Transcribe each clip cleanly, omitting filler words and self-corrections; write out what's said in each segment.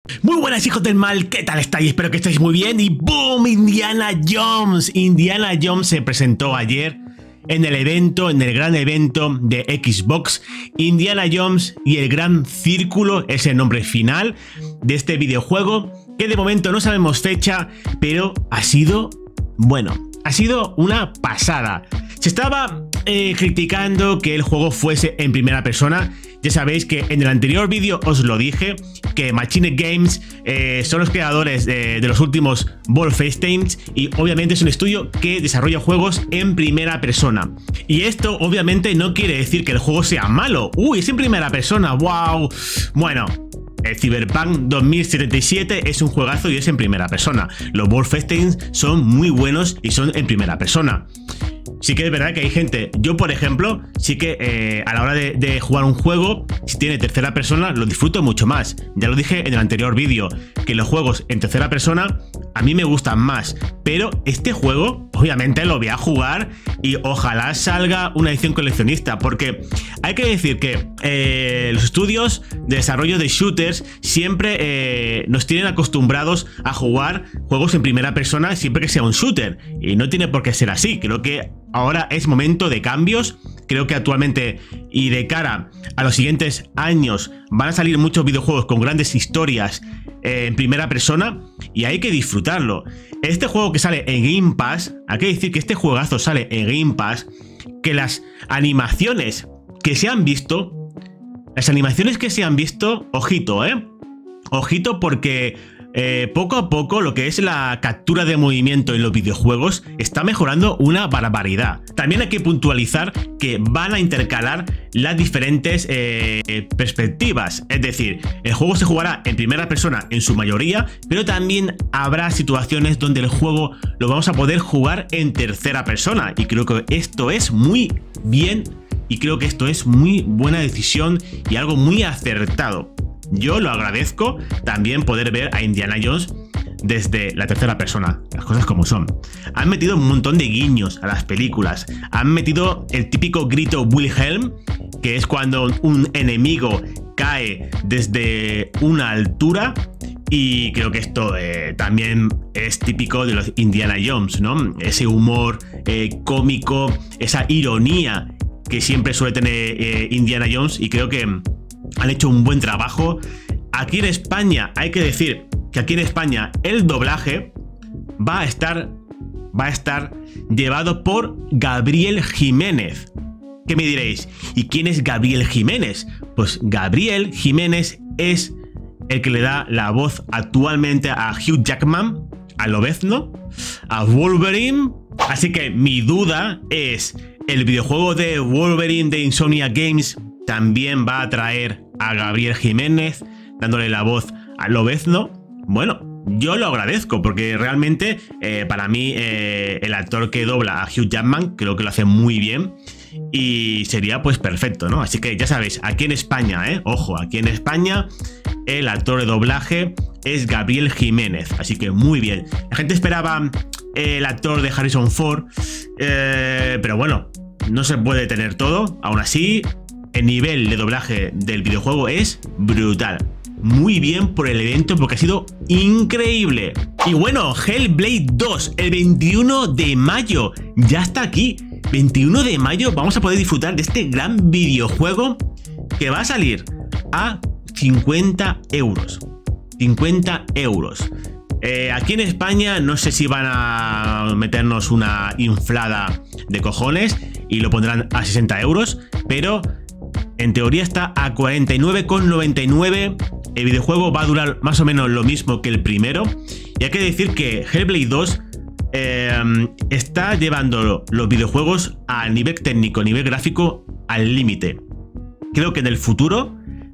Muy buenas, hijos del mal, ¿qué tal estáis? Espero que estéis muy bien. Y ¡boom! Indiana Jones. Indiana Jones se presentó ayer en el gran evento de Xbox. Indiana Jones y el Gran Círculo es el nombre final de este videojuego, que de momento no sabemos fecha, pero ha sido, bueno, ha sido una pasada. Se estaba criticando que el juego fuese en primera persona. Ya sabéis que en el anterior vídeo os lo dije, que Machine Games son los creadores de los últimos Wolfenstein, y obviamente es un estudio que desarrolla juegos en primera persona. Y esto obviamente no quiere decir que el juego sea malo. ¡Uy, es en primera persona! ¡Wow! Bueno, el Cyberpunk 2077 es un juegazo y es en primera persona. Los Wolfenstein son muy buenos y son en primera persona. Sí que es verdad que hay gente, yo por ejemplo, sí que a la hora de jugar un juego, si tiene tercera persona, lo disfruto mucho más. Ya lo dije en el anterior vídeo, que los juegos en tercera persona a mí me gustan más. Pero este juego, obviamente lo voy a jugar y ojalá salga una edición coleccionista, porque hay que decir que los estudios de desarrollo de shooters siempre nos tienen acostumbrados a jugar juegos en primera persona siempre que sea un shooter. Y no tiene por qué ser así, creo que ahora es momento de cambios. Creo que actualmente y de cara a los siguientes años van a salir muchos videojuegos con grandes historias en primera persona y hay que disfrutarlo. Este juego que sale en Game Pass, hay que decir que este juegazo sale en Game Pass, que las animaciones que se han visto, ojito, ojito, porque poco a poco lo que es la captura de movimiento en los videojuegos está mejorando una barbaridad. También hay que puntualizar que van a intercalar las diferentes perspectivas, es decir, el juego se jugará en primera persona en su mayoría, pero también habrá situaciones donde el juego lo vamos a poder jugar en tercera persona, y creo que esto es muy bien y creo que esto es muy buena decisión y algo muy acertado. Yo lo agradezco también poder ver a Indiana Jones desde la tercera persona, las cosas como son. Han metido un montón de guiños a las películas. Han metido el típico grito Wilhelm, que es cuando un enemigo cae desde una altura. Y creo que esto también es típico de los Indiana Jones, ¿no? Ese humor cómico, esa ironía que siempre suele tener Indiana Jones, y creo que han hecho un buen trabajo. Aquí en España, hay que decir que aquí en España el doblaje va a estar llevado por Gabriel Jiménez. ¿Qué me diréis? ¿Y quién es Gabriel Jiménez? Pues Gabriel Jiménez es el que le da la voz actualmente a Hugh Jackman, a Lobezno, a Wolverine. Así que mi duda es, ¿el videojuego de Wolverine de Insomnia Games también va a traer a Gabriel Jiménez dándole la voz a Lobezno? Bueno, yo lo agradezco porque realmente para mí el actor que dobla a Hugh Jackman creo que lo hace muy bien y sería pues perfecto, ¿no? Así que ya sabéis, aquí en España, ojo, aquí en España el actor de doblaje es Gabriel Jiménez, así que muy bien. La gente esperaba el actor de Harrison Ford, pero bueno, no se puede tener todo. Aún así, el nivel de doblaje del videojuego es brutal. Muy bien por el evento porque ha sido increíble. Y bueno, Hellblade 2, el 21 de mayo, ya está aquí. 21 de mayo vamos a poder disfrutar de este gran videojuego que va a salir a 50 euros. 50 euros. Aquí en España no sé si van a meternos una inflada de cojones y lo pondrán a 60 euros, pero en teoría está a 49,99. El videojuego va a durar más o menos lo mismo que el primero. Y hay que decir que Hellblade 2 está llevando los videojuegos a nivel técnico, a nivel gráfico, al límite. Creo que en el futuro,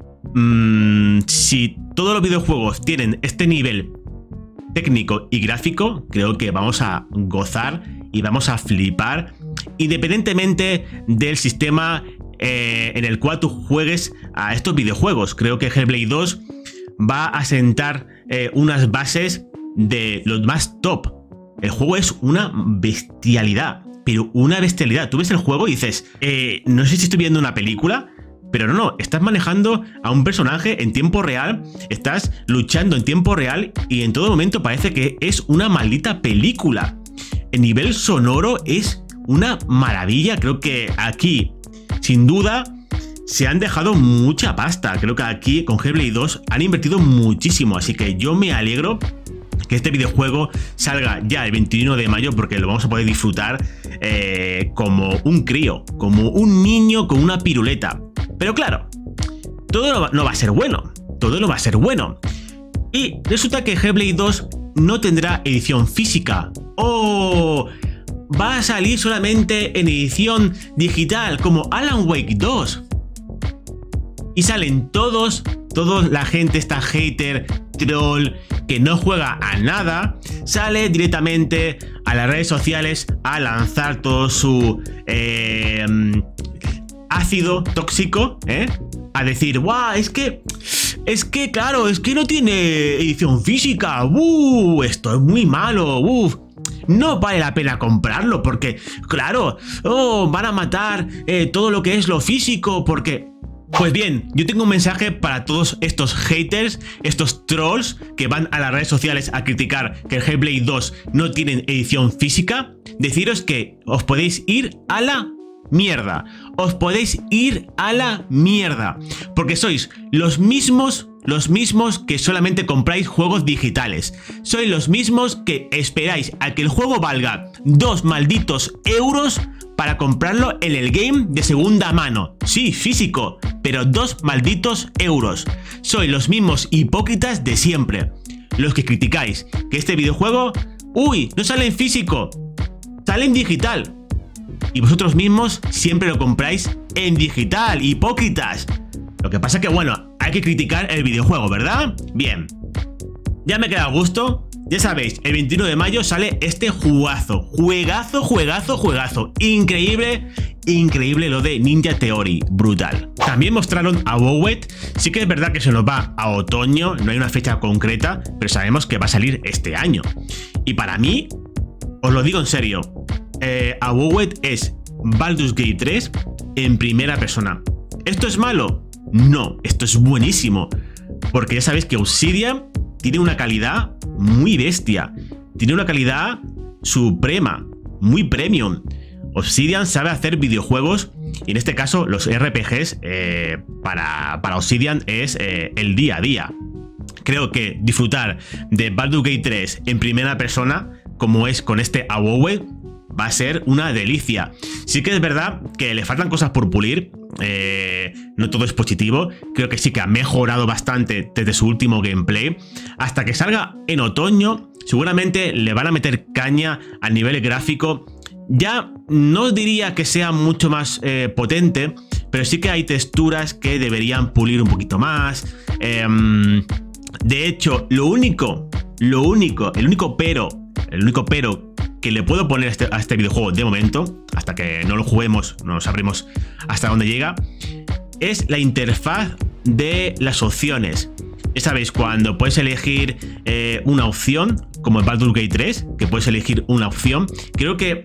si todos los videojuegos tienen este nivel técnico y gráfico, creo que vamos a gozar y vamos a flipar, independientemente del sistema en el cual tú juegues a estos videojuegos. Creo que Hellblade 2 va a sentar unas bases de los más top. El juego es una bestialidad, pero una bestialidad. Tú ves el juego y dices, no sé si estoy viendo una película, Pero no, estás manejando a un personaje en tiempo real, estás luchando en tiempo real y en todo momento parece que es una maldita película. El nivel sonoro es una maravilla. Creo que aquí, sin duda, se han dejado mucha pasta. Creo que aquí con Hellblade 2 han invertido muchísimo, así que yo me alegro que este videojuego salga ya el 21 de mayo porque lo vamos a poder disfrutar como un crío, como un niño con una piruleta. Pero claro, todo no va a ser bueno, todo no va a ser bueno. Y resulta que Hellblade 2 no tendrá edición física. ¡Oh! Va a salir solamente en edición digital, como Alan Wake 2. Y salen todos la gente, esta hater, troll, que no juega a nada, sale directamente a las redes sociales a lanzar todo su ácido tóxico, a decir, ¡guau! Es que claro, es que no tiene edición física, esto es muy malo, no vale la pena comprarlo porque, claro, van a matar todo lo que es lo físico porque... Pues bien, yo tengo un mensaje para todos estos haters, estos trolls que van a las redes sociales a criticar que el Hellblade 2 no tiene edición física. Deciros que os podéis ir a la mierda. Os podéis ir a la mierda. Porque sois los mismos que solamente compráis juegos digitales. Sois los mismos que esperáis a que el juego valga 2 malditos euros para comprarlo en el game de segunda mano. Sí, físico, pero 2 malditos euros. Sois los mismos hipócritas de siempre. Los que criticáis que este videojuego, no sale en físico, sale en digital. Y vosotros mismos siempre lo compráis en digital, hipócritas. Lo que pasa que, bueno, hay que criticar el videojuego, ¿verdad? Bien. Ya me queda a gusto. Ya sabéis, el 21 de mayo sale este juegazo. Juegazo. Increíble lo de Ninja Theory. Brutal. También mostraron a Avowed. Sí que es verdad que se nos va a otoño. No hay una fecha concreta, pero sabemos que va a salir este año. Y para mí, os lo digo en serio, Avowed es Baldur's Gate 3 en primera persona. ¿Esto es malo? No, esto es buenísimo. Porque ya sabéis que Obsidian tiene una calidad muy bestia. Tiene una calidad suprema, muy premium. Obsidian sabe hacer videojuegos y en este caso los RPGs para Obsidian es el día a día. Creo que disfrutar de Baldur's Gate 3 en primera persona, como es con este Avowed, va a ser una delicia. Sí que es verdad que le faltan cosas por pulir. No todo es positivo. Creo que sí que ha mejorado bastante desde su último gameplay. Hasta que salga en otoño, seguramente le van a meter caña al nivel gráfico. Ya no diría que sea mucho más potente, pero sí que hay texturas que deberían pulir un poquito más. De hecho, el único pero que le puedo poner a este videojuego de momento, hasta que no lo juguemos, no sabremos hasta dónde llega, es la interfaz de las opciones. Ya sabéis, cuando puedes elegir una opción, como en Baldur's Gate 3, que puedes elegir una opción, creo que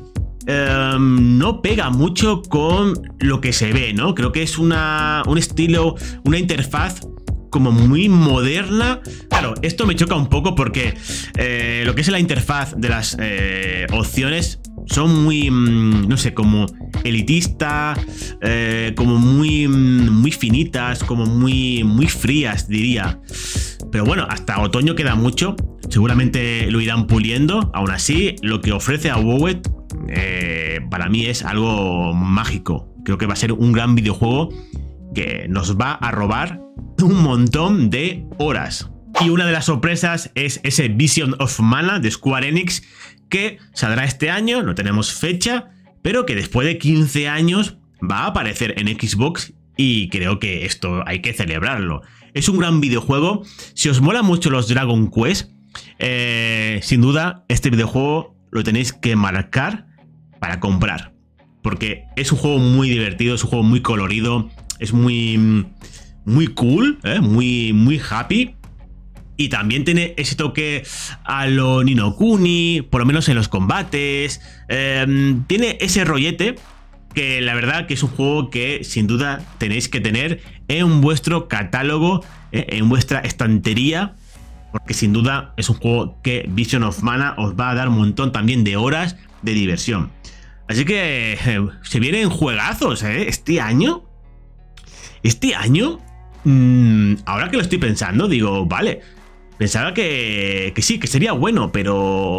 no pega mucho con lo que se ve, ¿no? Creo que es un estilo, una interfaz como muy moderna. Claro, esto me choca un poco porque lo que es la interfaz de las opciones son muy, no sé, como elitista, como muy finitas, como muy frías, diría. Pero bueno, hasta otoño queda mucho. Seguramente lo irán puliendo. Aún así, lo que ofrece Avowed para mí es algo mágico. Creo que va a ser un gran videojuego que nos va a robar un montón de horas. Y una de las sorpresas es ese Vision of Mana de Square Enix, que saldrá este año, no tenemos fecha, pero que después de 15 años va a aparecer en Xbox y creo que esto hay que celebrarlo. Es un gran videojuego. Si os mola mucho los Dragon Quest, sin duda este videojuego lo tenéis que marcar para comprar, porque es un juego muy divertido, es un juego muy colorido, es muy cool, muy happy. Y también tiene ese toque a lo Ni no Kuni, por lo menos en los combates. Tiene ese rollete que la verdad que es un juego que sin duda tenéis que tener en vuestro catálogo, en vuestra estantería, porque sin duda es un juego que Vision of Mana os va a dar un montón también de horas de diversión. Así que se vienen juegazos, este año. Este año, ahora que lo estoy pensando, digo, vale, pensaba que sí, que sería bueno, pero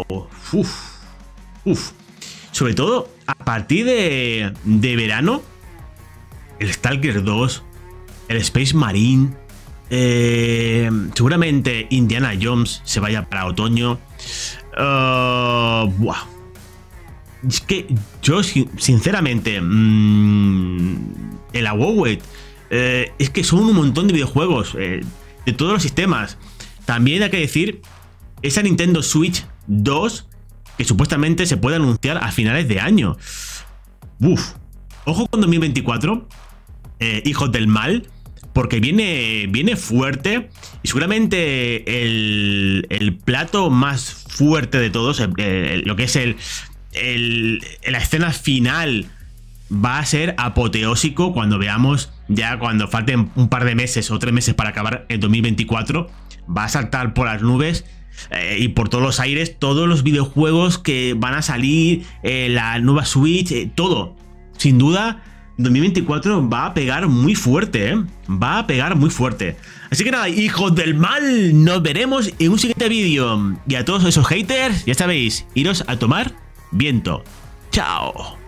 sobre todo a partir de verano, el Stalker 2, el Space Marine, seguramente Indiana Jones se vaya para otoño. Buah. Es que yo sinceramente el Awowed, es que son un montón de videojuegos de todos los sistemas. También hay que decir esa Nintendo Switch 2 que supuestamente se puede anunciar a finales de año. Ojo con 2024, hijos del mal, porque viene fuerte y seguramente el plato más fuerte de todos, lo que es la escena final, va a ser apoteósico cuando veamos, ya cuando falten un par de meses o 3 meses para acabar el 2024, va a saltar por las nubes y por todos los aires todos los videojuegos que van a salir, la nueva Switch, todo. Sin duda 2024 va a pegar muy fuerte, va a pegar muy fuerte. Así que nada, hijos del mal, nos veremos en un siguiente vídeo. Y a todos esos haters, ya sabéis, iros a tomar viento. Chao.